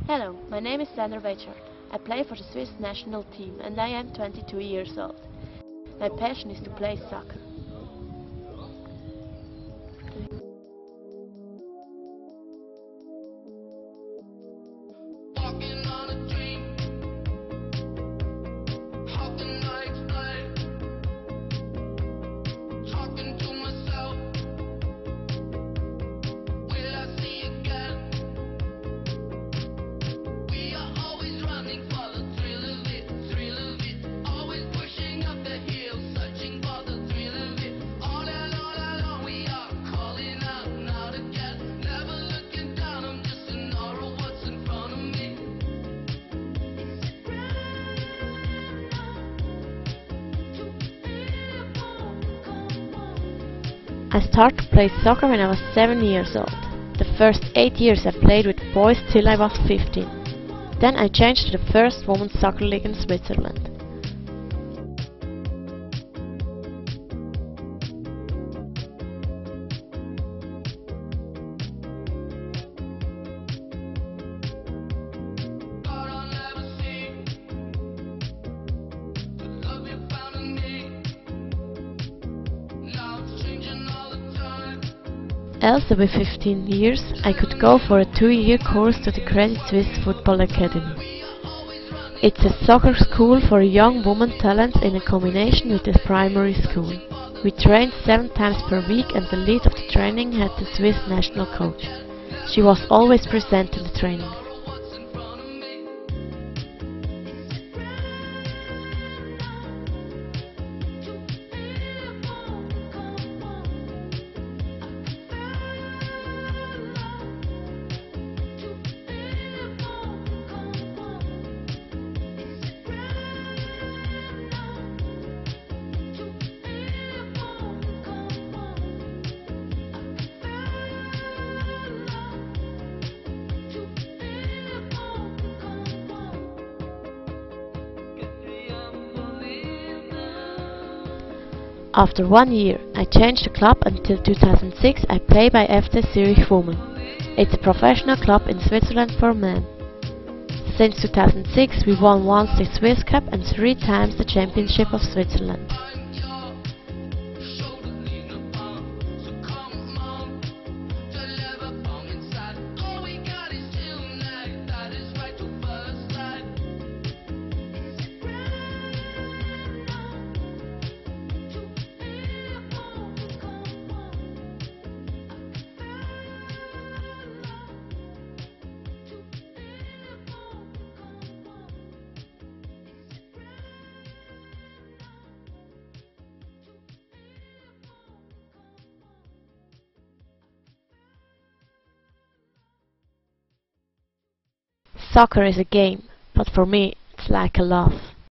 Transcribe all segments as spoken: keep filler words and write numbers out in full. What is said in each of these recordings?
Hello, my name is Sandra Betschart. I play for the Swiss national team and I am twenty-two years old. My passion is to play soccer. I started to play soccer when I was seven years old. The first eight years I played with boys till I was fifteen. Then I changed to the first women's soccer league in Switzerland. Also with fifteen years I could go for a two-year course to the Credit Suisse Football Academy. It's a soccer school for young woman talents in a combination with the primary school. We trained seven times per week and the lead of the training had the Swiss national coach. She was always present in the training. After one year, I changed the club until two thousand six I play by F C Zurich Women. It's a professional club in Switzerland for men. Since two thousand six we won once the Swiss Cup and three times the Championship of Switzerland. Soccer is a game, but for me it's like a love.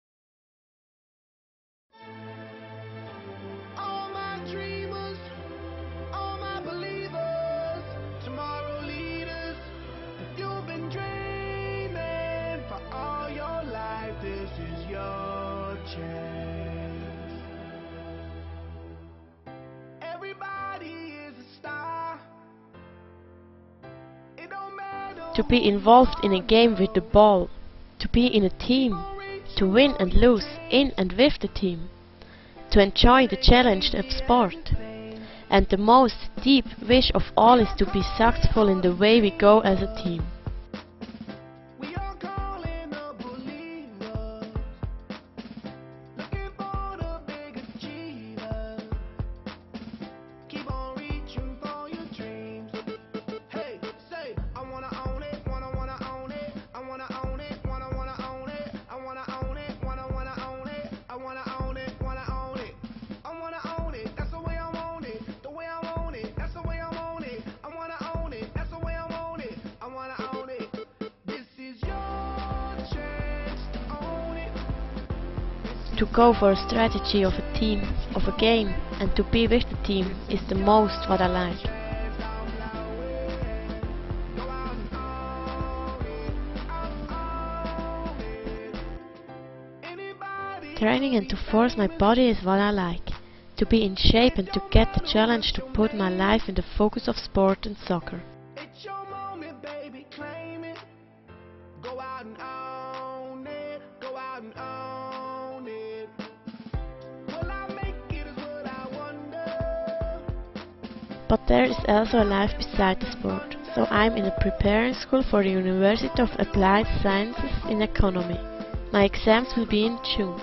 All my dreamers, all my believers, tomorrow leaders. If you've been dreaming for all your life, this is your chance. Everybody is a star. It don't matter. To be involved in a game with the ball, to be in a team, to win and lose in and with the team, to enjoy the challenge of sport. And the most deep wish of all is to be successful in the way we go as a team. We are calling the believers, looking for the big achievers. Keep on reaching for your dreams. Hey, say, I wanna own it, wanna wanna own it, I wanna own it, wanna wanna own it, I wanna own it, wanna wanna own it, I wanna own it, wanna own it, I wanna own it. That's the way I want it, the way I want it. That's the way I want it. I wanna own it. That's the way I want it. I wanna own it. This is your chance to own it. To go for a strategy of a team, of a game, and to be with the team is the most what I like. Training and to force my body is what I like. To be in shape and to get the challenge to put my life in the focus of sport and soccer. It's your moment, baby, claim it. Go out and own it, go out and own it. Will I make it is what I wonder. But there is also a life beside the sport, so I'm in a preparing school for the University of Applied Sciences in Economy. My exams will be in June.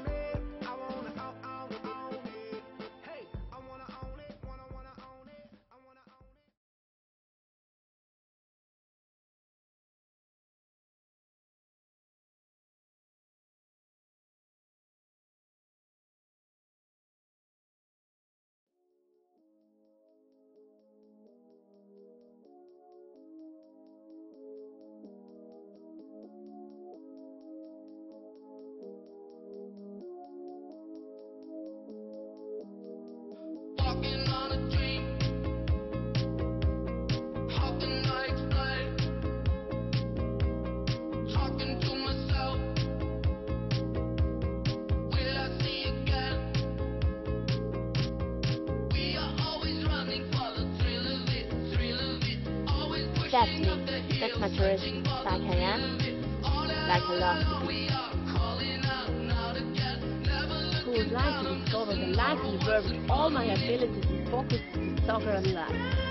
Walking on a dream. How can I explain? Talking to myself. Will I see again? We are always running for the thrill of it, thrill of it. Always pushing That's up me. the hill, That's my searching tourism. for Like the I thrill am, of it. All that like I love to be. we are calling out now to get. Never Who would looking like down, to I'm discover just the life in the world with all my abilities and focus on soccer and life.